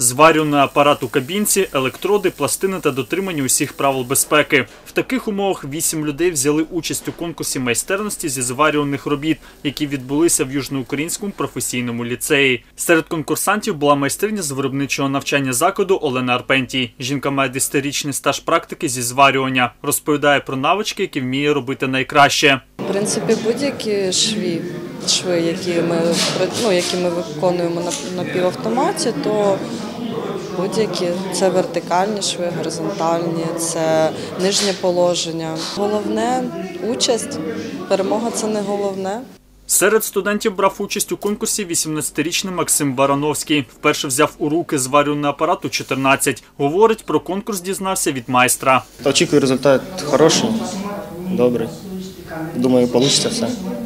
зварювальний апарат у кабінці, електроди, пластини та дотримання усіх правил безпеки. В таких умовах 8 людей взяли участь у конкурсі майстерності зі зварювальних робіт, які відбулися в Южноукраїнському професійному ліцеї. Серед конкурсантів була майстриня з виробничого навчання закладу Олена Арпентій. Жінка має 10-річний стаж практики зі зварювання. Розповідає про навички, які вміє робити найкраще. В принципі, будь-які шви, які ми виконуємо на півавтоматі, то будь-які. Це вертикальні шви, горизонтальні, це нижнє положення. Головне – участь, перемога – це не головне. Серед студентів брав участь у конкурсі 18-річний Максим Барановський. Вперше взяв у руки зварювальний апарат у 14. Говорить, про конкурс дізнався від майстра. Очікую, результат хороший, добрий. Думаю, вийде все.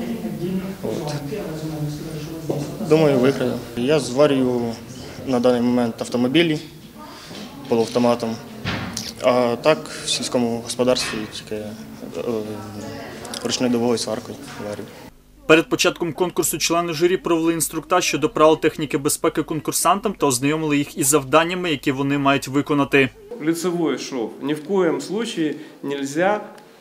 Думаю, виграю. Я зварюю на даний момент автомобілі полуавтоматом, а так в сільському господарстві тільки ручною довгою сваркою варю. Перед початком конкурсу члени журі провели інструктаж щодо правил техніки безпеки конкурсантам та ознайомили їх із завданнями, які вони мають виконати. Лицевой шов. Ни в коем случае нельзя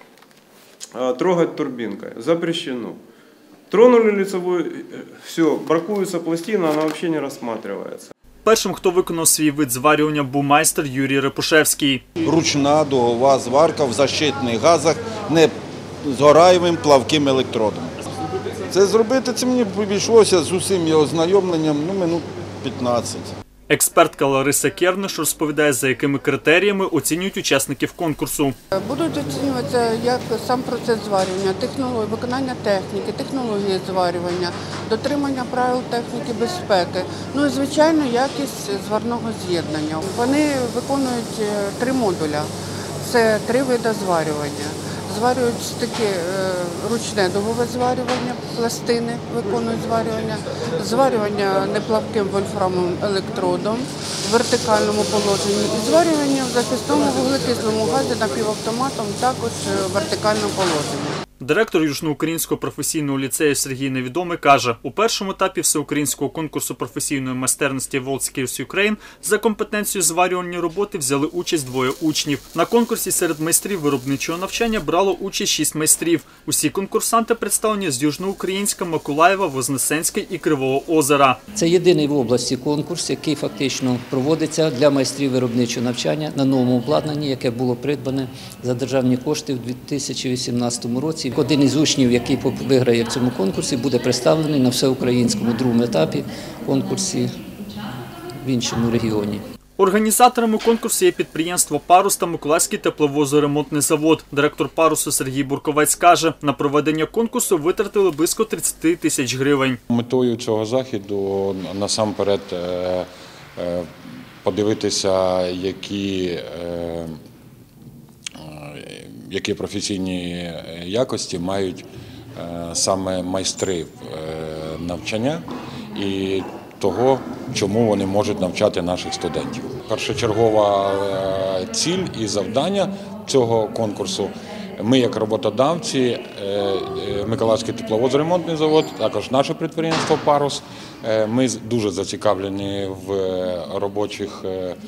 трогать турбинкой. Запрещено. Тронули лицевой, все, бракуется пластина, она вообще не рассматривается. Першим, хто виконав свій вид зварювання, був майстер Юрій Репушевський. Ручна дугова зварка в защитних газах не згораємим плавким електродом. Це зробити, це мені обійшлося з усім його ознайомленням, минут 15. Експертка Лариса Керниш розповідає, за якими критеріями оцінюють учасників конкурсу. Будуть оцінюватися як сам процес зварювання, виконання техніки, технології зварювання, дотримання правил техніки безпеки, ну і, звичайно, якість зварного з'єднання. Вони виконують 3 модуля, це 3 види зварювання. Зварюють таке ручне дугове зварювання, пластини виконують зварювання неплавким вольфрамовим електродом в вертикальному положенні і зварювання в захисному вуглекислому газі напівавтоматом також в вертикальному положенні. Директор Южноукраїнського професійного ліцею Сергій Невідомий каже, у першому етапі всеукраїнського конкурсу професійної майстерності WorldSkills Ukraine за компетенцію зварювальні роботи взяли участь 2 учнів. На конкурсі серед майстрів виробничого навчання брало участь 6 майстрів. Усі конкурсанти представлені з Южноукраїнська, Миколаєва, Вознесенська і Кривого Озера. Це єдиний в області конкурс, який фактично проводиться для майстрів виробничого навчання на новому обладнанні, яке було придбане за державні кошти в 2018 році. Один із учнів, який виграє в цьому конкурсі, буде представлений на всеукраїнському другому етапі конкурсі в іншому регіоні. Організаторами конкурсу є підприємство «Парус» та Миколаївський тепловозоремонтний завод. Директор «Парусу» Сергій Бурковець каже, на проведення конкурсу витратили близько 30 тисяч гривень. Метою цього заходу насамперед подивитися, які професійні якості мають саме майстри навчання і того, чому вони можуть навчати наших студентів. Першочергова ціль і завдання цього конкурсу – ми, як роботодавці, Миколаївський тепловозоремонтний завод, також наше підприємство «Парус», ми дуже зацікавлені в робочих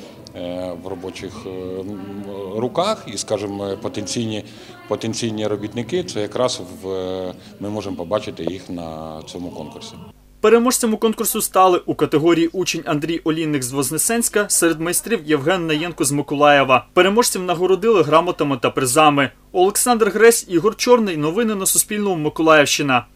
руках і, скажімо, потенційні робітники, це якраз ми можемо побачити їх на цьому конкурсі. Переможцями конкурсу стали у категорії учень Андрій Олійник з Вознесенська, серед майстрів Євген Наєнко з Миколаєва. Переможців нагородили грамотами та призами. Олександр Гресь, Ігор Чорний. Новини на Суспільному. Миколаївщина.